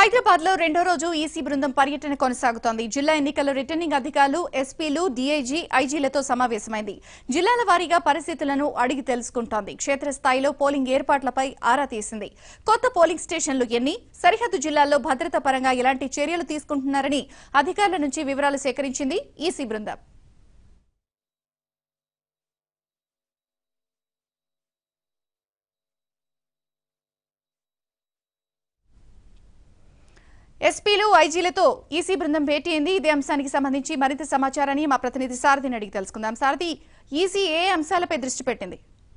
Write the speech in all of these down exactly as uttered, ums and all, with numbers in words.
హైదరాబాద్ లో రెండో రోజు ఈసీ బృందం పర్యటన కొనసాగుతోంది. జిల్లా ఎన్నికల రిటర్నింగ్ అధికారులు, ఎస్పీలు, డీఐజీ, ఐజీలతో సమావేశమైంది. జిల్లాల వారీగా పరిస్థితులను అడిగి తెలుసుకుంటోంది. క్షేత్రస్థాయిలో పోలింగ్ ఏర్పాట్లపై ఆరా తీసింది. కొత్త పోలింగ్ స్టేషన్లు ఎన్ని, సరిహద్దు జిల్లాల్లో భద్రత పరంగా ఎలాంటి చర్యలు తీసుకుంటున్నారని అధికారుల నుంచి వివరాలు సేకరించింది ఈసీ బృందం. ఎస్పీలు, ఐజీలతో ఈసీ బృందం భేటీ అయింది. ఇదే అంశానికి సంబంధించి మరింత సమాచారాన్ని మా ప్రతినిధి సారథిని అడిగి తెలుసుకుందాం. సారథి, ఈసీ ఏ అంశాలపై దృష్టి పెట్టింది?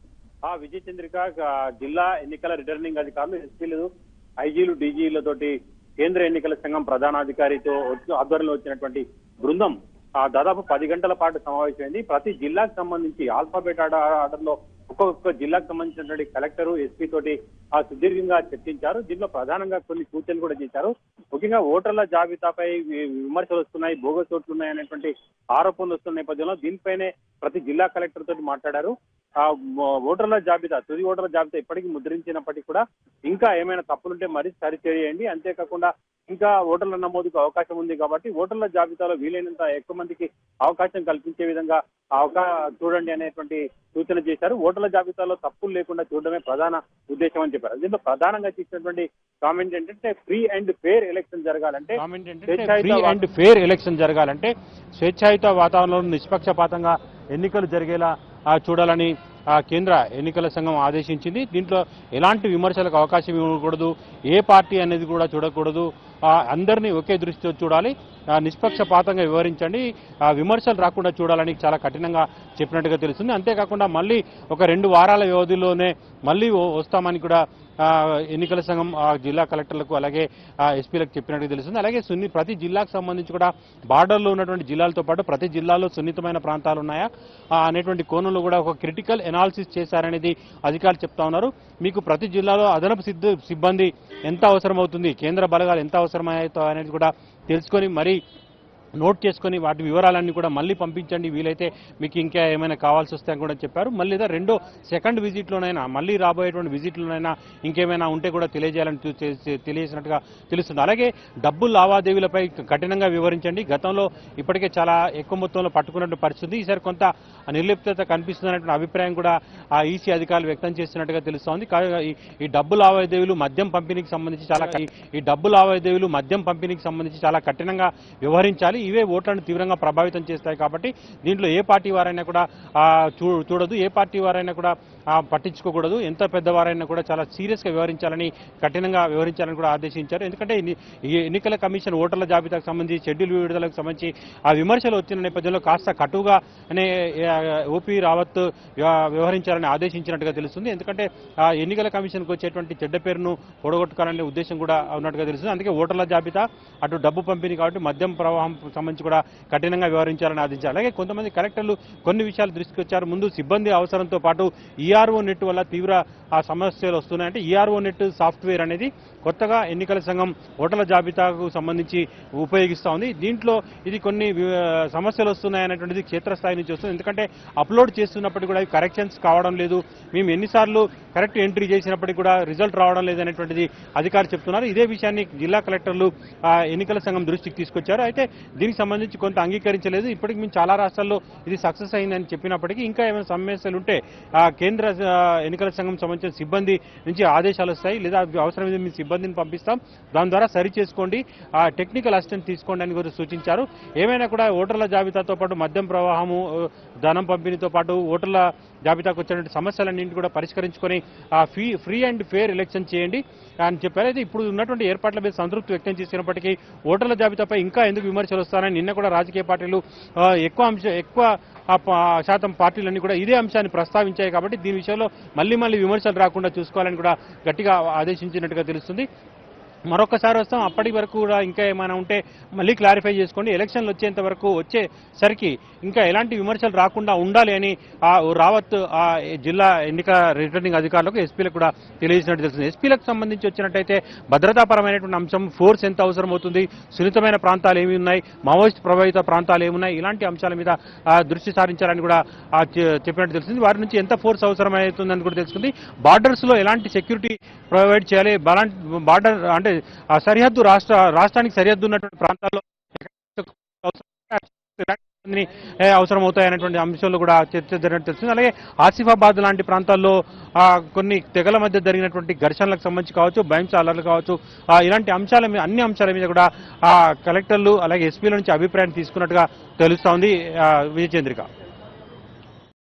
విజయ చంద్రిక, జిల్లా ఎన్నికల రిటర్నింగ్ అధికారులు, ఎస్పీలు, ఐజీలు, డీజీలతోటి కేంద్ర ఎన్నికల సంఘం ప్రధానాధికారితో ఆధ్వర్యంలో వచ్చినటువంటి బృందం దాదాపు పది గంటల పాటు సమావేశమైంది. ప్రతి జిల్లాకు సంబంధించి ఆల్ఫాబెట్ ఆర్డర్ లో ఒక్కొక్క జిల్లాకు సంబంధించినటువంటి కలెక్టర్, ఎస్పీ తోటి ఆ సుదీర్ఘంగా చర్చించారు. దీనిలో ప్రధానంగా కొన్ని సూచనలు కూడా చేశారు. ముఖ్యంగా ఓటర్ల జాబితాపై విమర్శలు వస్తున్నాయి, బోగస్ ఓట్లు ఉన్నాయి అనేటువంటి ఆరోపణలు వస్తున్న నేపథ్యంలో దీనిపైనే ప్రతి జిల్లా కలెక్టర్ తోటి మాట్లాడారు. ఆ ఓటర్ల జాబితా, తుది ఓటర్ల జాబితా ఇప్పటికీ ముద్రించినప్పటికీ కూడా ఇంకా ఏమైనా తప్పులుంటే మరీ సరిచేయండి. అంతేకాకుండా ఇంకా ఓటర్ల నమోదుకు అవకాశం ఉంది కాబట్టి ఓటర్ల జాబితాలో వీలైనంత ఎక్కువ మందికి అవకాశం కల్పించే విధంగా అవకాశం చూడండి అనేటువంటి సూచన చేశారు. ఓటర్ల జాబితాలో తప్పులు లేకుండా చూడడమే ప్రధాన ఉద్దేశం అని చెప్పారు. దీంట్లో ప్రధానంగా చేసినటువంటి కామెంట్ ఏంటంటే ఫ్రీ అండ్ ఫెయిర్ ఎలక్షన్ జరగాలంటే ఫ్రీ అండ్ ఫెయిర్ ఎలక్షన్ జరగాలంటే స్వేచ్ఛాయుత వాతావరణంలో నిష్పక్షపాతంగా ఎన్నికలు జరిగేలా చూడాలని కేంద్ర ఎన్నికల సంఘం ఆదేశించింది. దీంట్లో ఎలాంటి విమర్శలకు అవకాశం ఇవ్వకూడదు, ఏ పార్టీ అనేది కూడా చూడకూడదు, అందరినీ ఒకే దృష్టితో చూడాలి, నిష్పక్షపాతంగా వివరించండి, విమర్శలు రాకుండా చూడాలని చాలా కఠినంగా చెప్పినట్టుగా తెలుస్తుంది. అంతేకాకుండా మళ్ళీ ఒక రెండు వారాల వ్యవధిలోనే మళ్ళీ వస్తామని కూడా ఎన్నికల సంఘం జిల్లా కలెక్టర్లకు అలాగే ఎస్పీలకు చెప్పినట్టుగా తెలుస్తుంది. అలాగే సున్ని ప్రతి జిల్లాకు సంబంధించి కూడా బార్డర్లో ఉన్నటువంటి జిల్లాలతో పాటు ప్రతి జిల్లాలో సున్నితమైన ప్రాంతాలు ఉన్నాయా అనేటువంటి కోణంలో కూడా ఒక క్రిటికల్ ఎనాలిసిస్ చేశారనేది అధికారులు చెప్తా ఉన్నారు. మీకు ప్రతి జిల్లాలో అదనపు సిద్ధ సిబ్బంది ఎంత అవసరం అవుతుంది, కేంద్ర బలగాలు ఎంత అవసరమవుతాయి అనేది కూడా తెలుసుకొని మరీ నోట్ చేసుకొని వాటి వివరాలన్నీ కూడా మళ్ళీ పంపించండి, వీలైతే మీకు ఇంకా ఏమైనా కావాల్సి వస్తే అని కూడా చెప్పారు. మళ్ళీ లేదా రెండో సెకండ్ విజిట్లోనైనా మళ్ళీ రాబోయేటువంటి విజిట్లోనైనా ఇంకేమైనా ఉంటే కూడా తెలియజేయాలని తెలియజేసినట్టుగా తెలుస్తుంది. అలాగే డబ్బు లావాదేవీలపై కఠినంగా వివరించండి. గతంలో ఇప్పటికే చాలా ఎక్కువ మొత్తంలో పట్టుకున్నట్టు పరిస్థితి, ఈసారి కొంత నిర్లిప్తత కనిపిస్తున్నటువంటి అభిప్రాయం కూడా ఆ ఈసీ అధికారులు వ్యక్తం చేస్తున్నట్టుగా తెలుస్తోంది. ఈ డబ్బు లావాదేవీలు మద్యం పంపిణీకి సంబంధించి చాలా ఈ డబ్బు లావాదేవీలు మద్యం పంపిణీకి సంబంధించి చాలా కఠినంగా వ్యవహరించాలి. ఇవే ఓట్లను తీవ్రంగా ప్రభావితం చేస్తాయి కాబట్టి దీంట్లో ఏ పార్టీ వారైనా కూడా చూడదు, ఏ పార్టీ వారైనా కూడా పట్టించుకోకూడదు, ఎంత పెద్దవారైనా కూడా చాలా సీరియస్గా వ్యవహరించాలని కఠినంగా వ్యవహరించాలని కూడా ఆదేశించారు. ఎందుకంటే ఈ ఎన్నికల కమిషన్ ఓటర్ల జాబితాకు సంబంధించి షెడ్యూల్ విడుదలకు సంబంధించి ఆ విమర్శలు వచ్చిన నేపథ్యంలో కాస్త కటుగా అనే ఓపీ రావత్ వ్యవహరించాలని ఆదేశించినట్టుగా తెలుస్తుంది. ఎందుకంటే ఆ ఎన్నికల కమిషన్కి వచ్చేటువంటి చెడ్డ పేరును పొడగొట్టుకోవాలనే ఉద్దేశం కూడా ఉన్నట్టుగా తెలుస్తుంది. అందుకే ఓటర్ల జాబితా, అటు డబ్బు పంపిణీ కాబట్టి మద్యం ప్రవాహం సంబంధించి కూడా కఠినంగా వ్యవహరించాలని ఆదేశించారు. అలాగే కొంతమంది కలెక్టర్లు కొన్ని విషయాలు దృష్టికి వచ్చారు. ముందు సిబ్బంది అవసరంతో పాటు ఈఆర్ఓ నెట్ వల్ల తీవ్ర ఆ సమస్యలు వస్తున్నాయంటే ఈఆర్ఓ నెట్ సాఫ్ట్వేర్ అనేది కొత్తగా ఎన్నికల సంఘం ఓటర్ల జాబితాకు సంబంధించి ఉపయోగిస్తూ ఉంది. దీంట్లో ఇది కొన్ని సమస్యలు వస్తున్నాయనేటువంటిది క్షేత్రస్థాయి నుంచి వస్తుంది. ఎందుకంటే అప్లోడ్ చేస్తున్నప్పటికీ కూడా కరెక్షన్స్ కావడం లేదు, మేము ఎన్నిసార్లు కరెక్ట్ ఎంట్రీ చేసినప్పటికీ కూడా రిజల్ట్ రావడం లేదనేటువంటిది అధికారులు చెప్తున్నారు. ఇదే విషయాన్ని జిల్లా కలెక్టర్లు ఎన్నికల సంఘం దృష్టికి తీసుకొచ్చారు. అయితే దీనికి సంబంధించి కొంత అంగీకరించలేదు. ఇప్పటికి మేము చాలా రాష్ట్రాల్లో ఇది సక్సెస్ అయిందని చెప్పినప్పటికీ ఇంకా ఏమైనా సమస్యలు ఉంటే కేంద్ర ఎన్నికల సంఘం సంబంధించిన సిబ్బంది నుంచి ఆదేశాలు వస్తాయి, లేదా అవసరమైతే మీ సిబ్బందిని పంపిస్తాం, దాని ద్వారా సరి చేసుకోండి, టెక్నికల్ అసిస్టెంట్ తీసుకోండి అని కూడా సూచించారు. ఏమైనా కూడా ఓటర్ల జాబితాతో పాటు మద్యం ప్రవాహము, ధనం పంపిణీతో పాటు ఓటర్ల జాబితాకు వచ్చినటువంటి సమస్యలన్నింటి కూడా పరిష్కరించుకొని free free and fair election చేయండి అని చెప్పారు. అయితే ఇప్పుడు ఉన్నటువంటి ఏర్పాట్ల మీద సంతృప్తి వ్యక్తం చేసినప్పటికీ ఓటర్ల జాబితాపై ఇంకా ఎందుకు విమర్శలు వస్తారని నిన్న కూడా రాజకీయ పార్టీలు ఎక్కువ అంశ ఎక్కువ శాతం పార్టీలన్నీ కూడా ఇదే అంశాన్ని ప్రస్తావించాయి. కాబట్టి దీని విషయంలో మళ్ళీ మళ్ళీ విమర్శలు రాకుండా చూసుకోవాలని కూడా గట్టిగా ఆదేశించినట్టుగా తెలుస్తుంది. మరొకసారి వస్తాం, అప్పటి వరకు కూడా ఇంకా ఏమైనా ఉంటే మళ్ళీ క్లారిఫై చేసుకోండి, ఎలక్షన్లు వచ్చేంత వరకు వచ్చేసరికి ఇంకా ఎలాంటి విమర్శలు రాకుండా ఉండాలి అని ఆ రావత్ ఆ జిల్లా ఎన్నిక రిటర్నింగ్ అధికారులకు, ఎస్పీలకు కూడా తెలియజేసినట్టు తెలుస్తుంది. ఎస్పీలకు సంబంధించి వచ్చినట్టయితే భద్రతాపరమైనటువంటి అంశం, ఫోర్స్ ఎంత అవసరం అవుతుంది, సున్నితమైన ప్రాంతాలు ఏమి ఉన్నాయి, మావోయిస్ట్ ప్రభావిత ప్రాంతాలు ఏమున్నాయి, ఇలాంటి అంశాల మీద దృష్టి సారించాలని కూడా చెప్పినట్టు తెలుస్తుంది. వారి నుంచి ఎంత ఫోర్స్ అవసరమవుతుందని కూడా తెలుస్తుంది. బార్డర్స్ లో ఎలాంటి సెక్యూరిటీ ప్రొవైడ్ చేయాలి, బార్డర్ అంటే ఆ సరిహద్దు రాష్ట్ర రాష్ట్రానికి సరిహద్దు ఉన్నటువంటి ప్రాంతాల్లో అవసరం అవుతాయనేటువంటి అంశాలు కూడా చర్చ జరిగినట్టు తెలుస్తుంది. అలాగే ఆసిఫాబాద్ లాంటి ప్రాంతాల్లో కొన్ని తెగల మధ్య జరిగినటువంటి ఘర్షణలకు సంబంధించి కావచ్చు, భయంస అలర్లు కావచ్చు, ఇలాంటి అంశాల మీద అన్ని అంశాల మీద కూడా కలెక్టర్లు అలాగే ఎస్పీల నుంచి అభిప్రాయం తీసుకున్నట్టుగా తెలుస్తోంది. విజయచంద్రిక.